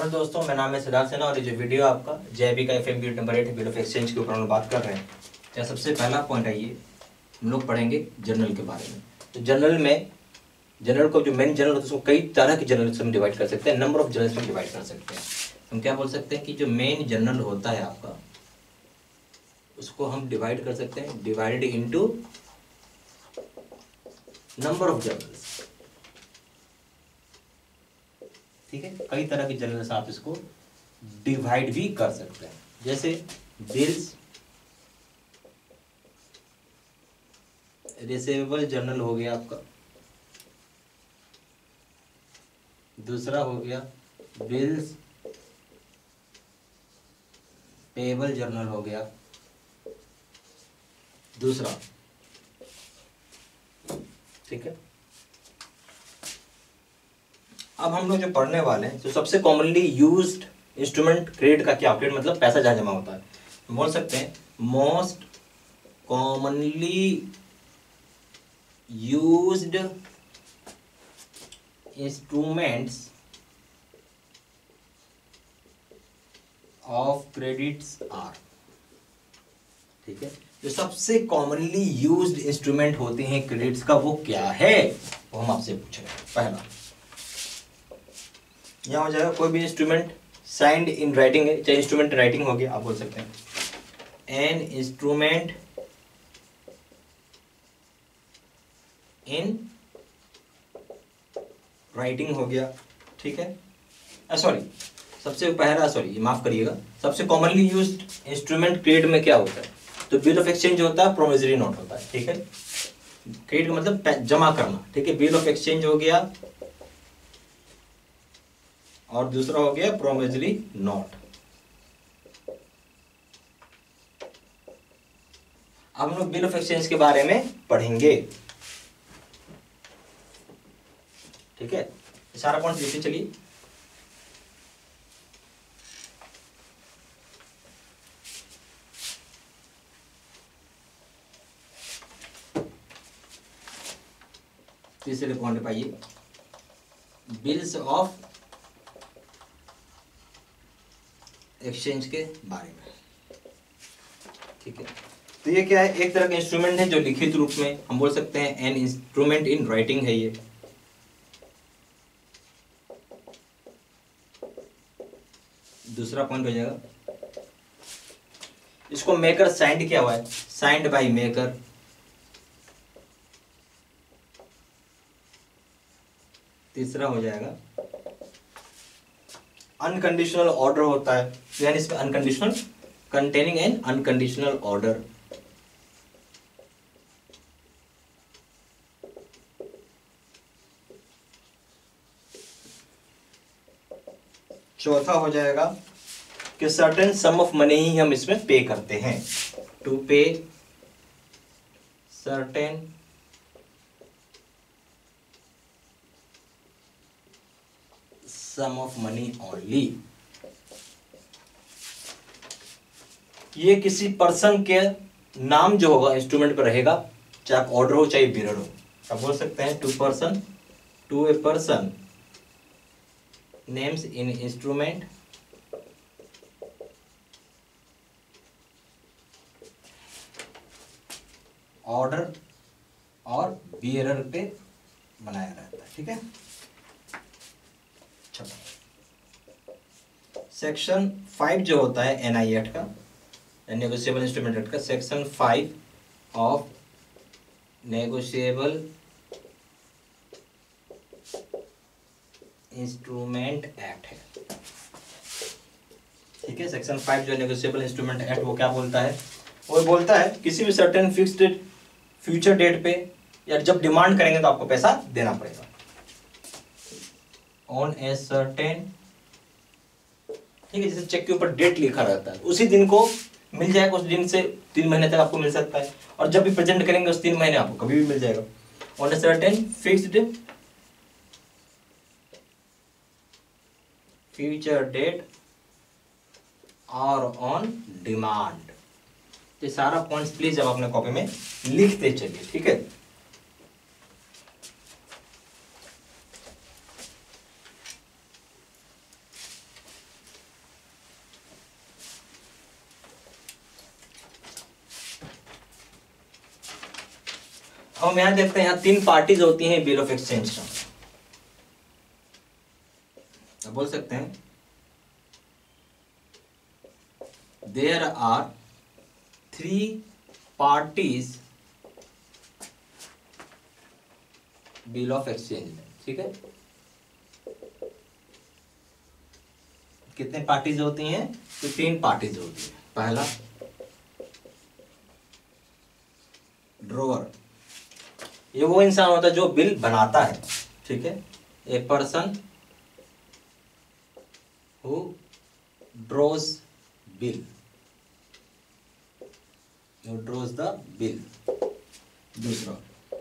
नमस्ते दोस्तों, मेरा नाम है सिद्धार्थ सिन्हा और ये जो वीडियो आपका जेबी का एफएम bill number 8 bill of exchange के ऊपर हम बात कर रहे हैं। तो सबसे पहला पॉइंट आइए, हम लोग पढ़ेंगे जर्नल के बारे में। तो जर्नल को जो मेन जर्नल होता है उसको कई तरह के जर्नल से हम डिवाइड कर सकते हैं, नंबर ऑफ जर्नल में डिवाइड कर सकते हैं। हम क्या बोल सकते हैं कि जो मेन जर्नल होता है आपका उसको हम डिवाइड कर सकते हैं, divided into number of journals. ठीक है, कई तरह के जर्नल से आप इसको डिवाइड भी कर सकते हैं, जैसे बिल्स रिसीवेबल जर्नल हो गया आपका, दूसरा हो गया बिल्स पेबल जर्नल हो गया दूसरा। ठीक है, अब हम लोग जो पढ़ने वाले हैं तो सबसे कॉमनली यूज्ड इंस्ट्रूमेंट क्रेडिट का क्या, क्रेडिट मतलब पैसा जहां जमा होता है, बोल सकते हैं most commonly used instruments of credits are. ठीक है, जो सबसे कॉमनली यूज्ड इंस्ट्रूमेंट होते हैं क्रेडिट्स का वो क्या है, वो हम आपसे पूछ रहे हैं। पहला यहाँ हो जाएगा कोई भी इंस्ट्रूमेंट साइंड इन राइटिंग है, चाहे इंस्ट्रूमेंट राइटिंग हो गया, आप बोल सकते हैं एन इंस्ट्रूमेंट इन राइटिंग हो गया। ठीक है, सॉरी सबसे पहला, सॉरी माफ करिएगा, सबसे कॉमनली यूज्ड इंस्ट्रूमेंट क्रेडिट में क्या होता है, तो बिल ऑफ एक्सचेंज होता है, प्रोमिसरी नोट होता है। ठीक है, क्रेडिट का मतलब जमा करना। ठीक है, बिल ऑफ एक्सचेंज हो गया और दूसरा हो गया प्रोमिसरी नोट। अब हम लोग बिल ऑफ एक्सचेंज के बारे में पढ़ेंगे। ठीक है, सारा पॉइंट लिखते चलिए। तीसरे पॉइंट पाइए, बिल्स ऑफ एक्सचेंज के बारे में। ठीक है, तो ये क्या है, एक तरह का इंस्ट्रूमेंट है जो लिखित रूप में, हम बोल सकते हैं एन इंस्ट्रूमेंट इन राइटिंग है ये। दूसरा पॉइंट हो जाएगा, इसको मेकर साइंड किया हुआ है, साइंड बाय मेकर। तीसरा हो जाएगा अनकंडीशनल ऑर्डर होता है, यानी इसमें unconditional containing an unconditional order. चौथा हो जाएगा कि सर्टेन सम ऑफ मनी ही हम इसमें पे करते हैं, to pay certain sum of money only. ये किसी पर्सन के नाम जो होगा इंस्ट्रूमेंट पर रहेगा, चाहे ऑर्डर हो चाहे बिरर हो। आप बोल सकते हैं to a person names in instrument order और बियरर पे बनाया रहता है। ठीक है, सेक्शन 5 जो होता है NI एक्ट का, नेगोशिएबल इंस्ट्रूमेंट एक्ट का, section 5 of negotiable instrument act है। ठीक है, सेक्शन 5 जो नेगोशिएबल इंस्ट्रूमेंट एक्ट वो क्या बोलता है, वो बोलता है किसी भी सर्टेन फिक्स्ड फ्यूचर डेट पे या जब डिमांड करेंगे तो आपको पैसा देना पड़ेगा। ऑन ए सर्टेन, ठीक है, जैसे चेक के ऊपर डेट लिखा रहता है, उसी दिन को मिल जाएगा, उस दिन से 3 महीने तक आपको मिल सकता है, और जब भी प्रेजेंट करेंगे उस 3 महीने आपको कभी भी मिल जाएगा। On a certain fixed future date और ऑन डिमांड। ये सारा पॉइंट्स प्लीज अब अपने कॉपी में लिखते चलिए। ठीक है, अब हम यहाँ देखते हैं, यहाँ 3 पार्टीज होती हैं बिल ऑफ एक्सचेंज का। अब बोल सकते हैं there are 3 parties bill of exchange में। ठीक है, कितने पार्टीज होती हैं? तो 3 पार्टीज होती है। पहला ड्रोअर, ये वो इंसान होता है जो बिल बनाता है। ठीक है, a person who draws bill, who draws the bill. दूसरा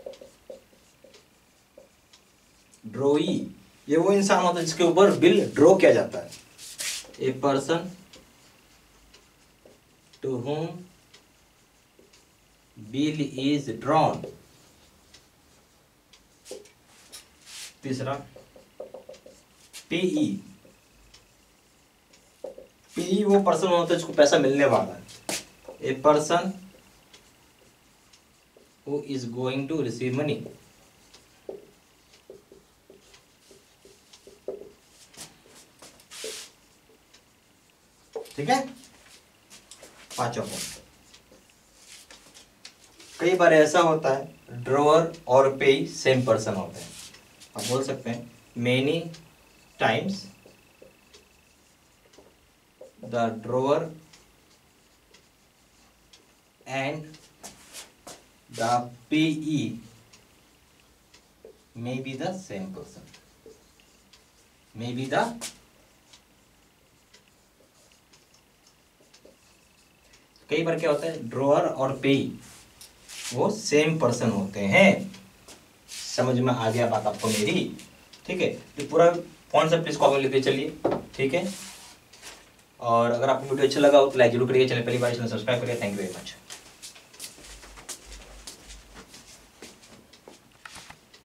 ड्रॉई, ये वो इंसान होता है जिसके ऊपर बिल ड्रॉ किया जाता है। A person to whom bill is drawn। तीसरा पेई, पेई वो पर्सन होता है जिसको पैसा मिलने वाला है। A person who is going to receive money. ठीक है, 5वां पॉइंट, कई बार ऐसा होता है ड्रॉअर और पेई सेम पर्सन होते हैं। आप बोल सकते हैं many times the drawer and the payee may be the same person, may be the. कई बार क्या होता है ड्रॉअर और पेई वो सेम पर्सन होते हैं। समझ में आ गया बात आपको मेरी? ठीक है, तो पूरा कॉन्सेप्ट इसको आगे लेते चलिए। ठीक है, और अगर आपको वीडियो अच्छा लगा हो तो लाइक जरूर करिए, चैनल पहली बार चैनल सब्सक्राइब करिए। Thank you very much.